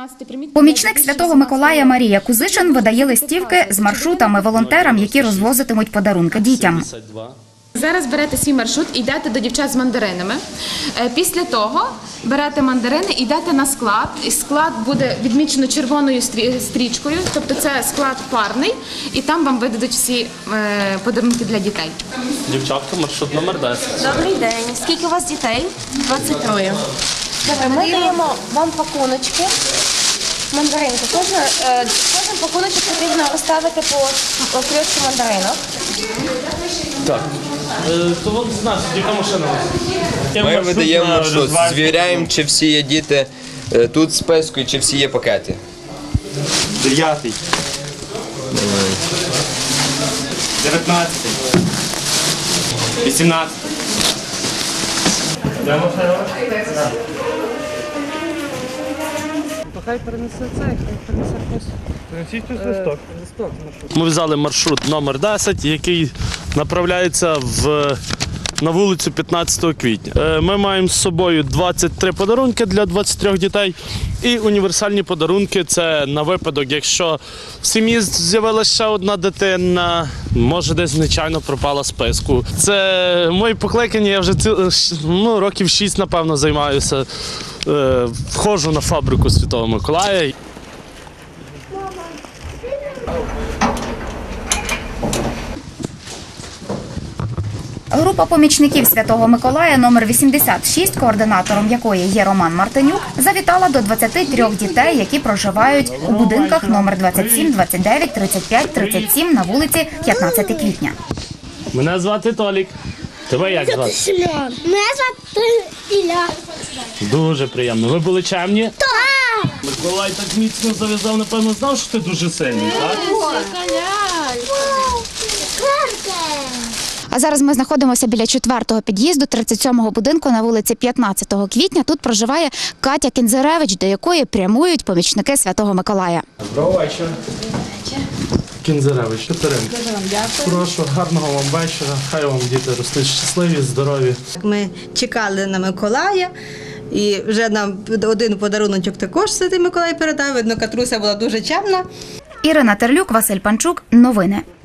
Помічник Святого Миколая Марія Кузичин видає листівки з маршрутами волонтерам, які розвозитимуть подарунки дітям. Зараз берете свій маршрут і йдете до дівчат з мандаринами. Після того берете мандарини і йдете на склад. І склад буде відмічено червоною стрічкою, тобто це склад парний, і там вам видадуть всі подарунки для дітей. Дівчатка, маршрут номер 10. Добрий день. Скільки у вас дітей? 23. Добре, ми даємо вам пакуночки. Мандаринки. Кожен пакуночок потрібно розставити по кришці мандаринок. Так. То от знаєш, яка машина? Ми видаємо маршрут, звіряємо, чи всі є діти тут в списку і чи всі є пакети. 9-й. 19-й. 18-й. Хай перенесе цей, хай перенесе хтось. Принесіть листок. Ми взяли маршрут номер 10, який направляється на вулицю 15 квітня. Ми маємо з собою 23 подарунки для 23 дітей і універсальні подарунки – це на випадок, якщо в сім'ї з'явилася ще одна дитина, може десь нечайно пропала з списку. Це мої покликання, я вже років 6, напевно, займаюся. Входжу на фабрику Святого Миколая. Група помічників Святого Миколая номер 86, координатором якої є Роман Мартинюк, завітала до 23 дітей, які проживають у будинках номер 27, 29, 35, 37 на вулиці 15 квітня. Мене звати Толік. Тебе як звати? Мене звати Ілля. Дуже приємно. Ви були чемні? Так! Миколай так міцно зав'язав, напевно, знав, що ти дуже сильний, так? А зараз ми знаходимося біля 4-го під'їзду 37-го будинку на вулиці 15 квітня. Тут проживає Катя Кінзеревич, до якої прямують помічники Святого Миколая. Доброго вечора. Кінзеревич, Катеринка. Прошу, гарного вам вечора. Хай вам діти ростуть щасливі, здорові. Ми чекали на Миколая. І вже нам один подаруночок також Святий Миколай передав. Видно, Катруся була дуже чемна. Ірина Терлюк, Василь Панчук. Новини.